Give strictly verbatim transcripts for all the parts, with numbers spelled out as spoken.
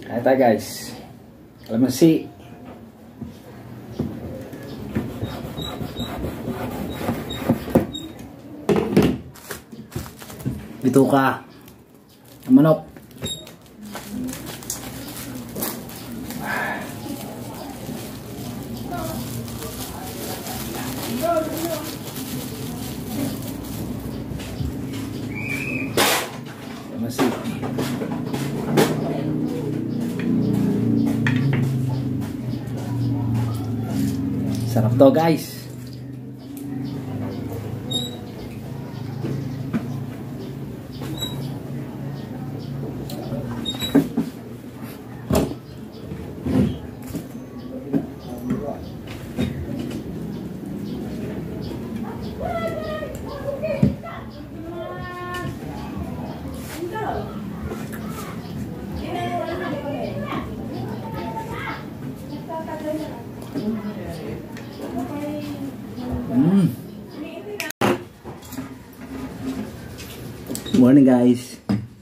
Ito guys, kalamansi. Bituka. Manok. Kalamansi. Sarap to guys. Mm. Morning guys.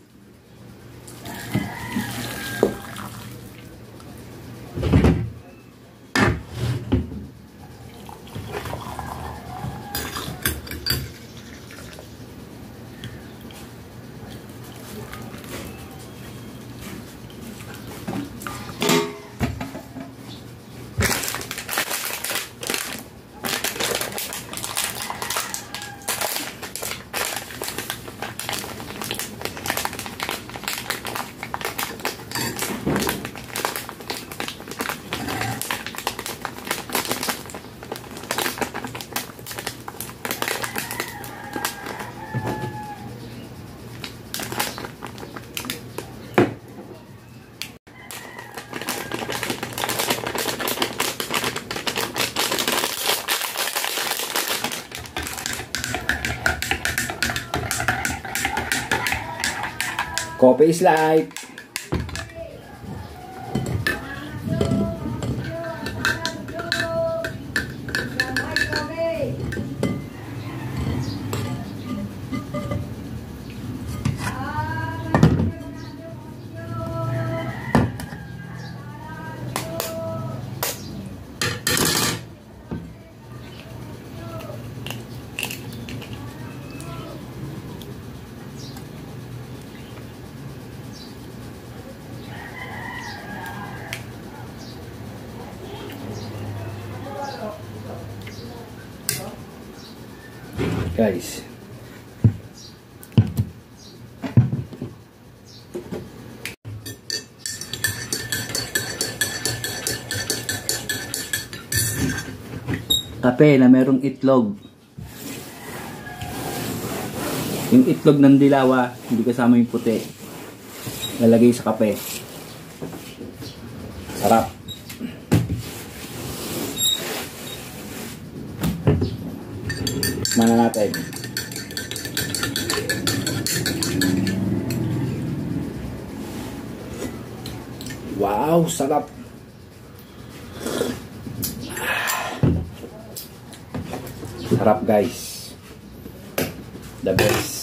Coffee is life. Guys, kape na merong itlog. Yung itlog ng dilawa, hindi kasama yung puti. Lalagay sa kape. Sarap. Mana natin. Wow, sarap. Sarap guys. The best.